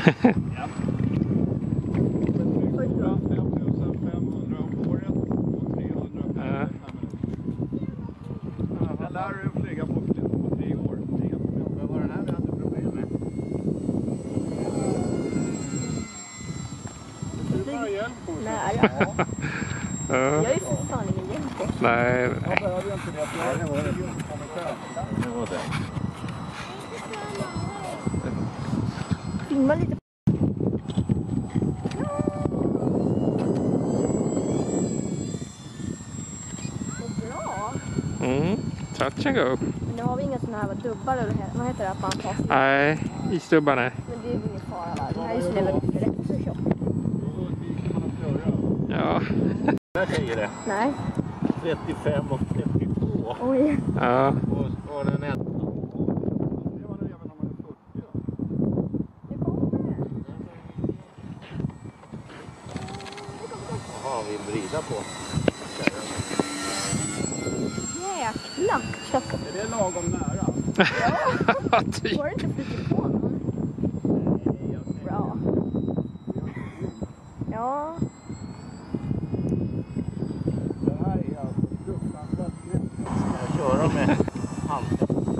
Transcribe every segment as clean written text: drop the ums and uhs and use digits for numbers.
Ja. 5500 om året och 300 per jag lär dig att flyga på 3 år. Vad var det här vi hade problem med? Du bara hjälp på oss. Nej, jag är ju för fan ingen hjälp på. Nej. Jag behöver inte det. Det var det. Det var det. Filma lite. Bra. Touch and go. Men nu har vi inga sådana här dubbar eller vad heter det att man tar? Nej, isdubbar nej. Men det är ingen fara va? Det här är ju snävt rätt så tjockt. Ja. Där säger det. Nej. 35 och 32. Oj. Ja. Och den är... Jaha, vi vrider på. Jäkla kött. Är det lagom nära? Ja. Typ. Var det inte flyttat på någon? Bra. Ja. Det här är alltså fruktansvärt lätt. Ska jag köra med handen?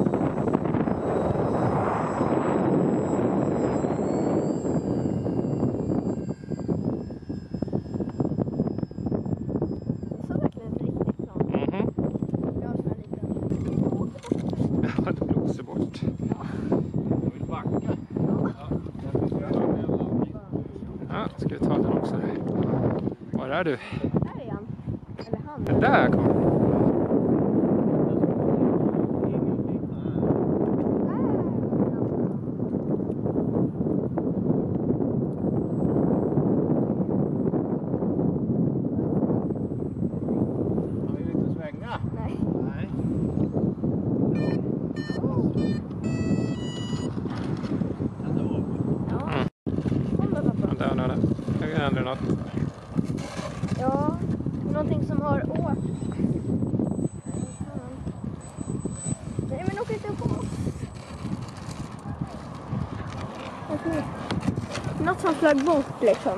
Så verkligen riktigt bra. Jag har sån här liten. Ja, det blåser bort. Jag vill backa. Ja, ska vi ta den också. Var är du? Där är han. Eller han. Den där kom. Jag vill inte svänga. Nej. Nej. Ja. Kommer pappa. Där. Jag händer något. Ja. Någonting som har åkt. Nej men åk inte på. Okej. Något som flög bort liksom.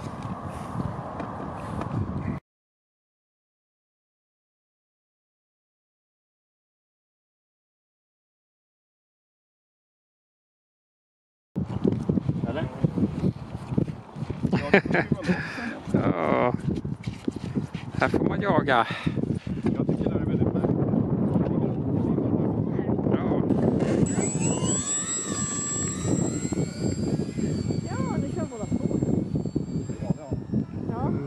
Eller? Ja. Här får man jaga. Jag tycker det är väldigt märkligt. Bra. Ja, du kör båda två. Ja.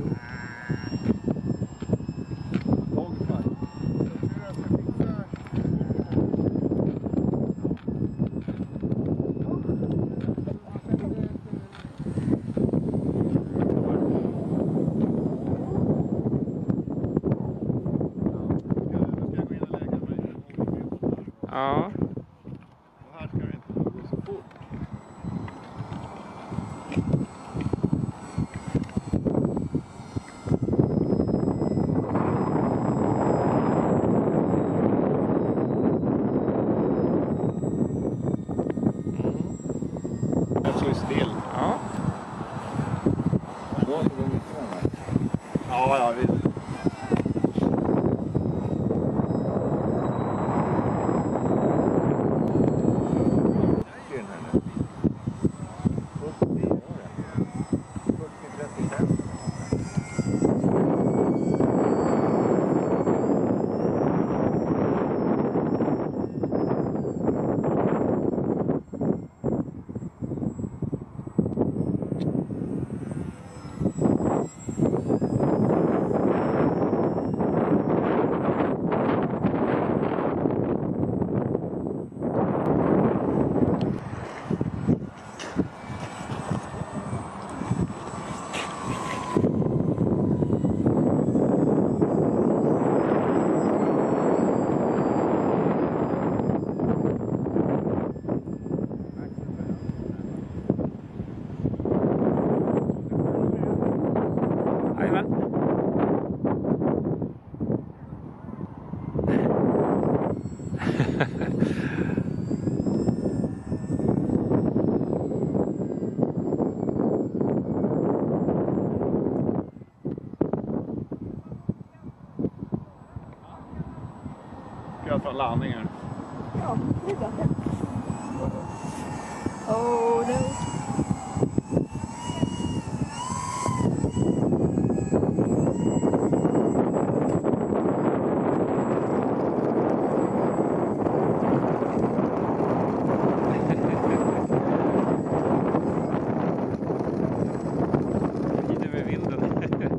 Ja. Och här ska det inte gå så fort. Jag står still. Ja. Ja, vi... landning här. Ja, det är bra. Oh no. Rider med vinden. Perfekt.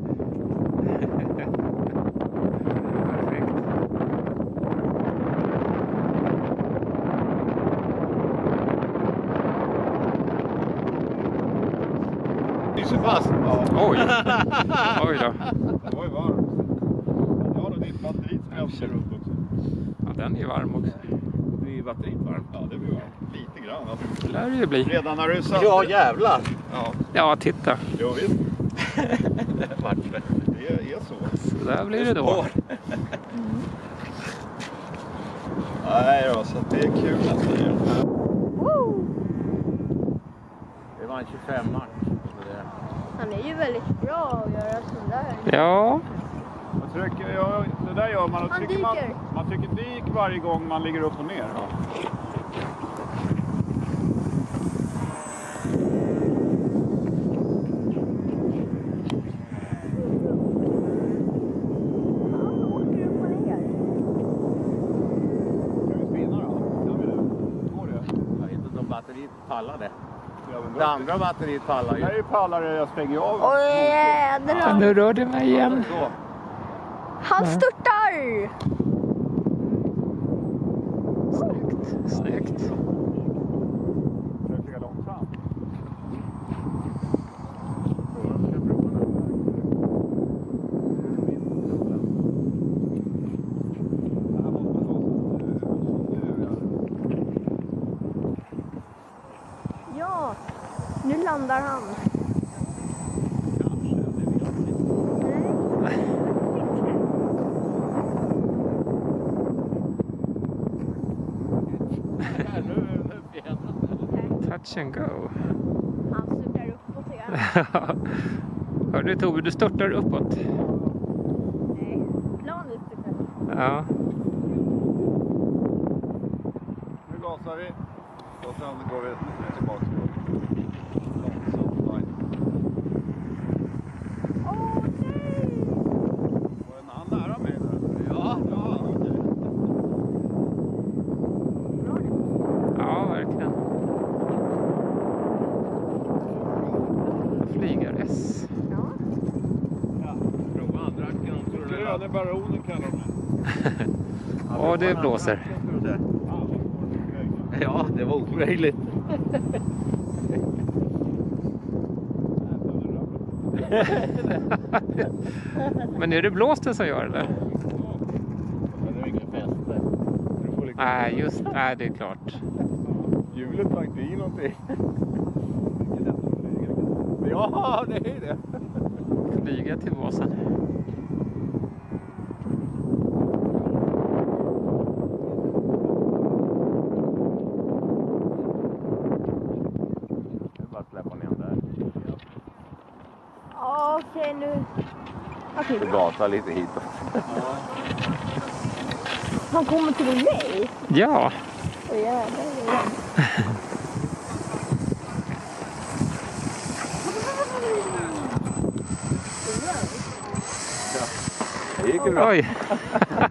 Lyser fast. Ja. Oj. Oj då. Oj, varmt. Ja, då ditt batteri skrämser upp också. Ja, den är ju varm också. Blir batteriet varmt? Ja, det blir varmt. Lite grann. Alltså. Det lär det ju bli. Redan när du satt... Ja, jävlar. Ja, Ja, titta. jo visst. Det vart det. Det är så. Så där blir det då. Nej då, så att det är kul att det är. Woo! Det var en 25-match. Han är ju väldigt bra att göra sådär. Ja. Man trycker, ja, det där gör man. Och Han trycker dyker. Man trycker dyk varje gång man ligger upp och ner. Ja. Åker upp och ner. Ska vi spinna då? Kan vi det? Går det? Jag vet inte om batteriet pallade. Ja, men Det andra batteriet pallar det här ju. är pallare, jag stänger ju av. Oj, Ja, jädrar. nu rör det mig igen. Så. Han störtar! Snyggt. Snyggt. Försök ligga långsamt. Det här måste Ja, nu landar han. Nej. Touch and go. Han störtar uppåt igen. Hörde du Tove, du störtar uppåt. Nej, planet störtar. Ja. Nu gasar vi. Och sen går vi tillbaka. Långsamt. Åh nej! Var han nära mig där? Ja, okej. Ja, verkligen. Flygar S. Ja. Prova andra akten. Gröne baronen kallar de mig. Ja, det blåser. Ja, det var omöjligt. Men är det blåsten som gör det? Men det är inget fäste. Nej, just nej, det är klart. Hjulet var inte i någonting. Ja, det är det. Flyga till Vasan. Det är bara att släppa ner den där. Okej, nu. Okej, Du gasar lite hitåt. han kommer till mig. Ja. Åh jävlar. Det gick ju bra. Oj.